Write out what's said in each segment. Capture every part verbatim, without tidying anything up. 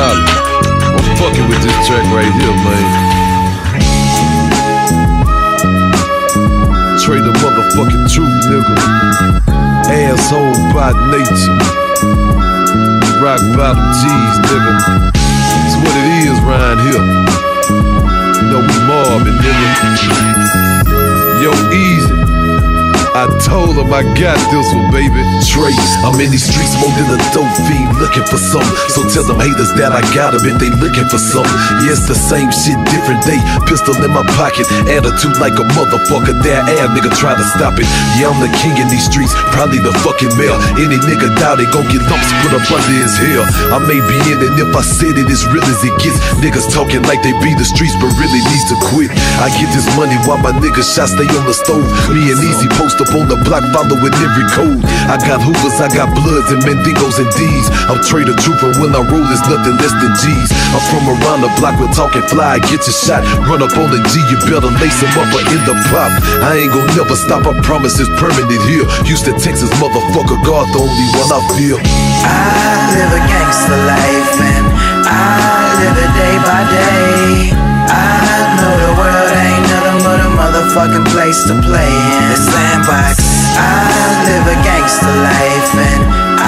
dollars. I'm fucking with this track right here, man. Trey the motherfucking truth, nigga. Asshole by nature. Rock bottom G's, nigga. It's what it is round here. You know we mobbing, nigga. Yo, easy. I told him I got this one, baby. Trey, I'm in these streets more than a dope fiend looking for some. So tell them haters that I got them if they looking for some. Yeah, it's the same shit, different day. Pistol in my pocket, attitude like a motherfucker. That ass nigga try to stop it. Yeah, I'm the king in these streets, probably the fucking mayor. Any nigga doubt it, gon' get lumps put up under his hair. I may be in it if I said it as real as it gets. Niggas talking like they be the streets but really needs to quit. I get this money while my niggas shots stay on the stove. Me and Easy post up on the block following every code. I got hookers, I got bloods and mendigos and D's. I'm Trey the truth and when I roll it's nothing less than G's. I'm from around the block, we're talking fly, get your shot. Run up on the G, you better lace him up or in the pop. I ain't gon' never stop, I promise it's permanent here. Houston, Texas, motherfucker, God the only one I feel. I live a gangster life and I live it day by day. I know the world ain't nothing but a motherfucking place to play in. The sandbox. I live a gangster life and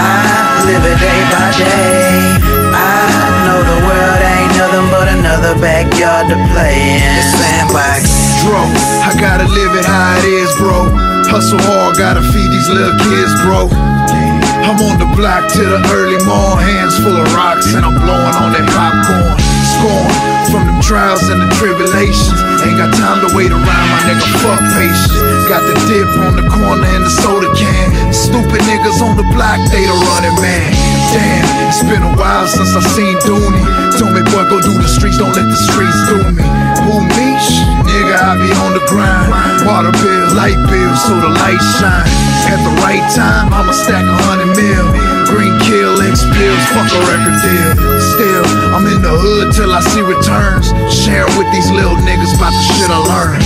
I live it day by day. I know the world ain't nothing but another backyard to play in. The sandbox. Bro, I gotta live it how it is, bro. Hustle hard, gotta feed these little kids, bro. I'm on the block till the early morn, hands full of rocks and I'm blowing on that popcorn. Scorn from them trials and the tribulations. Ain't got time to wait around, my nigga, fuck patience. Got the dip on the corner and the soda can. Stupid niggas on the block, they the running man. Damn, it's been a while since I seen Dooney. Told me, boy, go do the streets, don't let the streets do me. Who me? Nigga, I be on the grind. Water bills, light bills, so the lights shine. At the right time, I'ma stack a hundred mil. Green kill, X pills, fuck a record deal. Still, I'm in the hood till I see returns. Share with these little niggas about the shit I learned.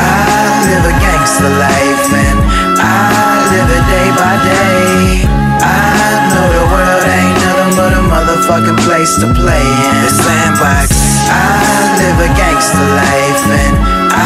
I live a gangster life and I live it day by day. I know the world ain't nothing but a motherfucking place to play in. The sandbox. I live a gangster life and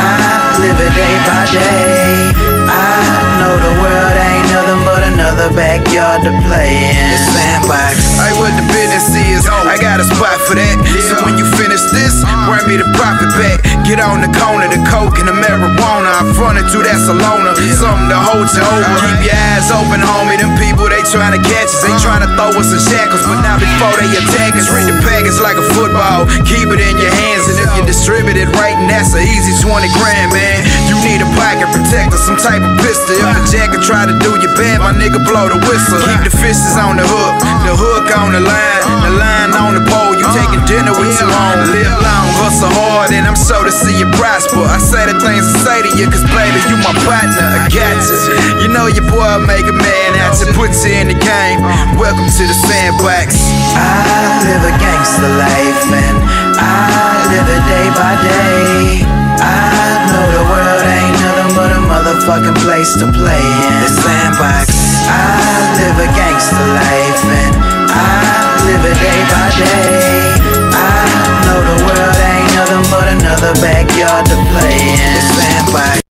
I live it day by day. I know the world ain't nothing but another backyard to play in. The sandbox. Hey, what the business is, I got a spot for that. So when you finish this, bring me the profit back. Get on the corner, the coke and the marijuana. I'm frontin' to that Salona, something to hold you over. Keep your eyes open, homie. Them people, they tryna catch us. They tryna throw us in shackles, but not before they attack us. Read the package like a football. Keep it in your hands, and if you distribute it right, and that's an easy twenty grand, man. You need a pocket protector, some type of pistol. If a jacket try to do you bad, my nigga blow the whistle. Keep the fishes on the hook, the hook on the line, the line on the pole. You taking dinner with you on. Live long, hustle hard, and I'm so to see you prosper. I say the things I say to you, cause baby, you my partner. I got you. You know your boy make a man out to put you in the game. Welcome to the sandbox. I live a gangster life and I live it day by day. I know the world ain't nothing but a motherfucking place to play in. The sandbox. I live a gangster life and I live it day by day. I know the world ain't nothing but another backyard to play in. The sandbox.